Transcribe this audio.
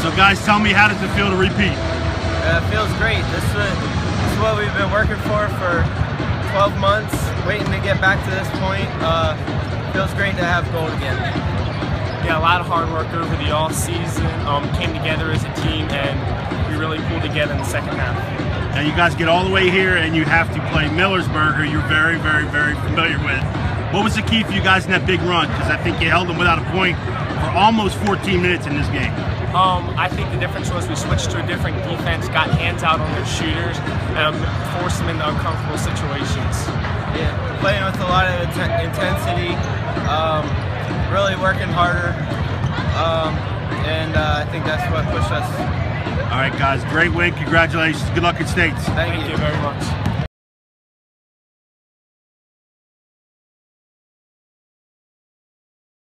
So guys, tell me, how does it feel to repeat? It feels great. This is what we've been working for 12 months, waiting to get back to this point. Feels great to have gold again. Yeah, a lot of hard work over the off season. Came together as a team, and we really pulled together in the second half. Now you guys get all the way here, and you have to play Millersburg, who you're very, very, very familiar with. What was the key for you guys in that big run? Because I think you held them without a point for almost 14 minutes in this game. I think the difference was we switched to a different defense, got hands out on their shooters, and forced them into uncomfortable situations. Yeah, playing with a lot of intensity, really working harder, and I think that's what pushed us. All right, guys, great win. Congratulations. Good luck at States. Thank you very much.